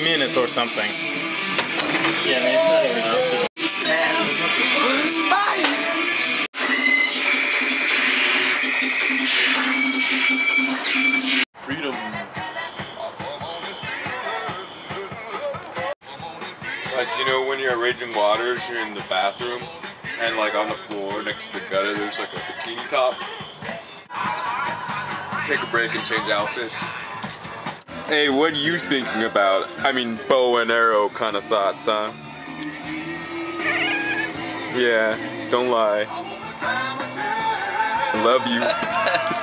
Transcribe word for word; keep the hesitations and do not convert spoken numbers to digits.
minute or something. Yeah, I mean, it's not even up to freedom. Like, you know, when you're at Raging Waters, you're in the bathroom, and like on the floor next to the gutter, there's like a bikini top. Take a break and change outfits. Hey, what are you thinking about? I mean, bow and arrow kind of thoughts, huh? Yeah, don't lie. I love you.